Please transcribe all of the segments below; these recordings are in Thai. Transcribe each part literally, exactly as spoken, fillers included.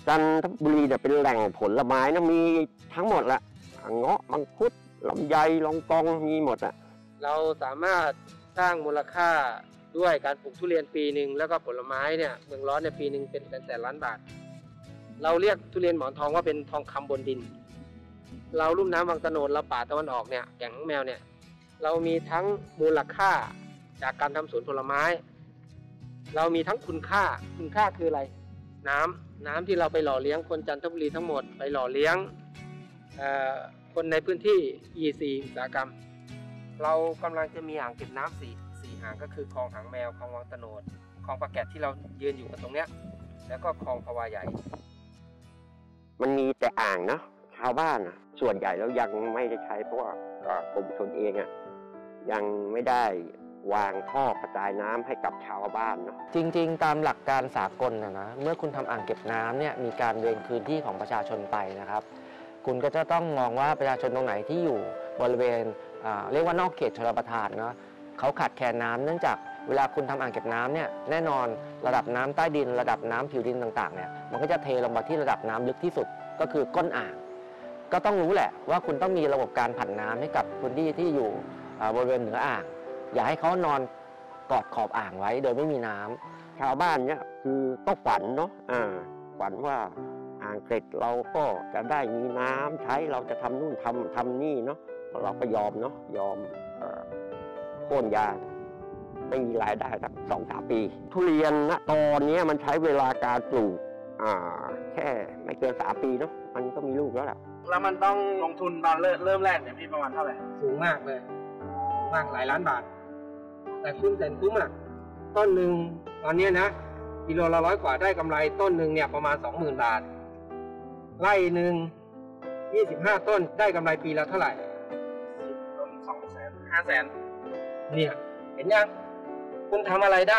จันทบุรีเนี่ยเป็นแหล่งผลไม้นะมีทั้งหมดละเงาะมังคุดลำไยลองกองมีหมดอ่ะเราสามารถสร้างมูลค่าด้วยการปลูกทุเรียนปีหนึ่งแล้วก็ผลไม้เนี่ยเมืองร้อนในปีหนึ่งเป็นแสนแสนล้านบาทเราเรียกทุเรียนหมอนทองว่าเป็นทองคำบนดินเราลุ่มน้ำวังตะโนดเราป่าตะวันออกเนี่ยแก่งหางแมวเนี่ยเรามีทั้งมูลค่าจากการทำสวนผลไม้เรามีทั้งคุณค่าคุณค่าคืออะไรน้ำน้ำที่เราไปหล่อเลี้ยงคนจันทบุรีทั้งหมดไปหล่อเลี้ยงคนในพื้นที่ อี ซี อุตสาหกรรมเรากำลังจะมีอ่างเก็บน้ำสี่สี่อ่างก็คือคลองหางแมวคลองวังตะโนดคลองปะแกะที่เรายืนอยู่กันตรงเนี้ยแล้วก็คลองพะวาใหญ่มันมีแต่อ่างเนาะชาวบ้านอ่ะส่วนใหญ่แล้วยังไม่ได้ใช้เพราะว่ากรมชลเองอ่ะยังไม่ได้วางท่อกระจายน้ำให้กับชาวบ้านเนาะจริงๆตามหลักการสากลนะนะเมื่อคุณทำอ่างเก็บน้ำเนี่ยมีการเวรคืนที่ของประชาชนไปนะครับคุณก็จะต้องมองว่าประชาชนตรงไหนที่อยู่บริเวณเรียกว่านอกเขตชลประทานเนาะเขาขาดแคลนน้ำเนื่องจากเวลาคุณทำอ่างเก็บน้ำเนี่ยแน่นอนระดับน้ำใต้ดินระดับน้ำผิวดินต่างๆเนี่ยมันก็จะเทลงมาที่ระดับน้ำลึกที่สุดก็คือก้นอ่างก็ต้องรู้แหละว่าคุณต้องมีระบบการผันน้ำให้กับพื้นที่ที่อยู่บริเวณเหนืออ่างอย่าให้เขานอนกอดขอบอ่างไว้โดยไม่มีน้ำชาวบ้านเนี่ยคือก็ฝันเนาะอ่าฝันว่าอ่างเสร็จเราก็จะได้มีน้ำใช้เราจะทำนู่นทำทำนี่เนาะเราก็ยอมเนาะยอมโค่นยางไม่มีรายได้สักสองสามปีทุเรียนนะตอนนี้มันใช้เวลาการปลูกอ่าแค่ไม่เกินสามปีเนาะมันก็มีลูกแล้วแหละแล้วมันต้องลงทุนตอนเริ่มแรกเนี่ยพี่ประมาณเท่าไหร่สูงมากเลยสูงมากหลายล้านบาทแต่คุ้มแสนคุ้มอ่ะต้นหนึ่งตอนนี้นะกิโลละร้อยกว่าได้กำไรต้นหนึ่งเนี่ยประมาณสองหมื่นบาทไร่หนึ่งยี่สิบห้าต้นได้กำไรปีละเท่าไหร่ต้นสองแสนห้าแสนเนี่ยเห็นยังคุณทำอะไรได้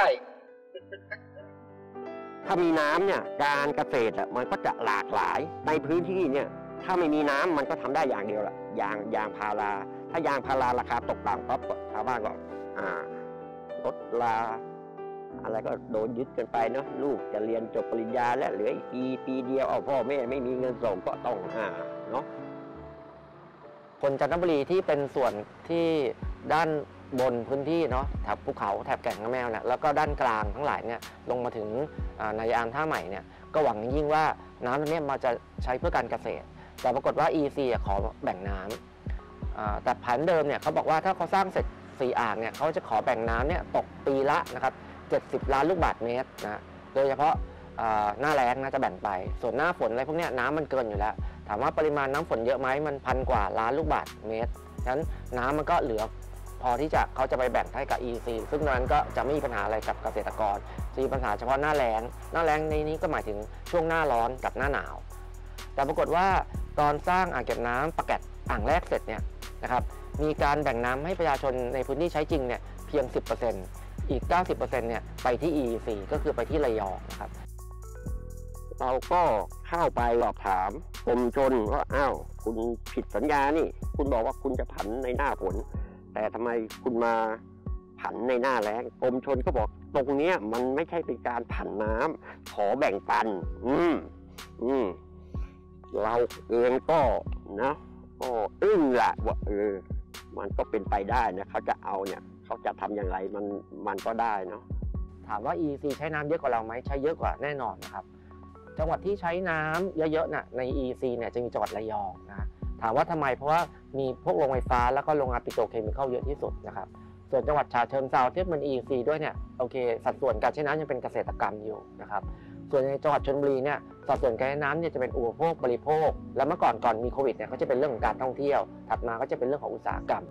ถ้ามีน้ำเนี่ยการเกษตรอ่ะมันก็จะหลากหลายในพื้นที่เนี่ยถ้าไม่มีน้ำมันก็ทำได้อย่างเดียวแหละยางยางพาราถ้ายางพาราราคาตกต่ำปั๊บชาวบ้านก็อ่าลดลาอะไรก็โดนยึดกันไปเนาะลูกจะเรียนจบปริญญาแล้วเหลืออีกปีปีเดียวเอาพ่อแม่ไม่มีเงินส่งก็ต้องอ่าเนาะคนจันทบุรีที่เป็นส่วนที่ด้านบนพื้นที่เนาะแถบภูเขาแถบแก่งหางแมวเนี่ยแล้วก็ด้านกลางทั้งหลายเนี่ยลงมาถึงนายามท่าใหม่เนี่ยก็หวังยิ่งว่าน้ำตรงนี้มาจะใช้เพื่อการเกษตรแต่ปรากฏว่า อี ซี ขอแบ่งน้ำแต่แผนเดิมเนี่ยเขาบอกว่าถ้าเขาสร้างเสร็จสี่อ่างเนี่ยเขาจะขอแบ่งน้ำเนี่ยตกปีละนะครับเจ็ดสิบล้านลูกบาศก์เมตรนะโดยเฉพาะหน้าแล้งนะจะแบ่งไปส่วนหน้าฝนอะไรพวกนี้น้ำมันเกินอยู่แล้วถามว่าปริมาณน้ำฝนเยอะไหมมันพันกว่าล้านลูกบาศก์เมตรฉะนั้นน้ำมันก็เหลือพอที่จะเขาจะไปแบ่งให้กับ อี ซี ซึ่งตอนนั้นก็จะไม่มีปัญหาอะไรกับเกษตรกรจะมีปัญหาเฉพาะหน้าแล้งหน้าแล้งในนี้ก็หมายถึงช่วงหน้าร้อนกับหน้าหนาวแต่ปรากฏว่าตอนสร้างอ่างเก็บน้ำปะแกะอ่างแรกเสร็จเนี่ยนะครับมีการแบ่งน้ำให้ประชาชนในพื้นที่ใช้จริงเนี่ยเพียง สิบเปอร์เซ็นต์ อีก เก้าสิบเปอร์เซ็นต์ เนี่ยไปที่ อี ซี ก็คือไปที่ระยองนะครับเราก็เข้าไปสอบถามกรมชลว่าอ้าวคุณผิดสัญญานี่คุณบอกว่าคุณจะผันในหน้าฝนแต่ทำไมคุณมาผันในหน้าแล้งกรมชลก็บอกตรงเนี้ยมันไม่ใช่เป็นการผันน้ำขอแบ่งปันอืมอืมเราเองก็นะก็อึ้งแหละว่าเออมันก็เป็นไปได้นะเขาจะเอาเนี่ยเขาจะทำอย่างไรมันมันก็ได้เนาะถามว่า อี ซี ใช้น้ำเยอะกว่าเราไหมใช้เยอะกว่าแน่นอนนะครับจังหวัดที่ใช้น้ำเยอะๆน่ะใน อี ซี เนี่ยจะมีจังหวัดระยองนะถามว่าทำไมเพราะว่ามีพวกโรงไฟฟ้าแล้วก็โรงงานปิโตรเคมีคอลเยอะที่สุดนะครับส่วนจังหวัดฉะเชิงเทราที่มัน อี ซี ด้วยเนี่ยโอเคสัดส่วนการใช้น้ำยังเป็นเกษตรกรรมอยู่นะครับส่วนในจังหวัดชลบุรีเนี่ยสัดส่วนการใช้น้ำเนี่ยจะเป็นอุปโภคบริโภคแล้วเมื่อก่อนก่อนมีโควิดเนี่ยก็จะเป็นเรื่องของการท่องเที่ยวถัดมาก็จะเป็นเรื่องของอุตสาหกรรม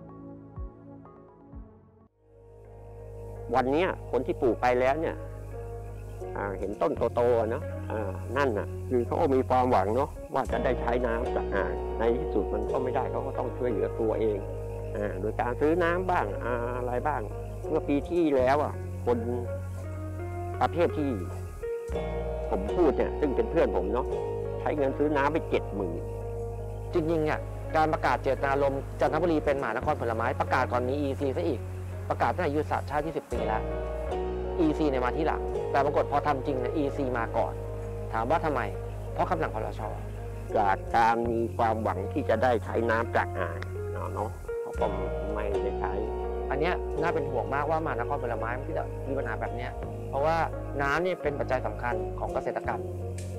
วันนี้คนที่ปลูกไปแล้วเนี่ยเห็นต้นโตๆเนาะนั่นน่ะคือเขามีความหวังเนาะว่าจะได้ใช้น้ำจากอ่างในที่สุดมันก็ไม่ได้เขาก็ต้องช่วยเหลือตัวเองโดยการซื้อน้ำบ้างอะไรบ้างเมื่อปีที่แล้วอ่ะคนประเภทที่ผมพูดเนี่ยซึ่งเป็นเพื่อนผมเนาะใช้เงินซื้อน้ำไปเจ็ดหมื่นจริงๆเนี่ยการประกาศเจตนารมณ์จันทบุรีเป็นมหานครผลไม้ประกาศก่อนมี อี ซี ซะอีกประกาศตั้งแต่ยุทธศาสตร์ชาติที่สิบปีแล้ว อี ซี เนี่ยมาที่หลังแต่ปรากฏพอทำจริงเนี่ย อี ซี มาก่อนถามว่าทำไมเพราะคำสั่งครช. จากการมีความหวังที่จะได้ใช้น้ำจากอ่างเนาะเขาก็ไม่ได้ใช้อันเนี้ยน่าเป็นห่วงมากว่ามหานครผลไม้มันที่จะมีปัญหาแบบเนี้ยเพราะว่าน้ำนี่เป็นปัจจัยสำคัญของเกษตรกรรม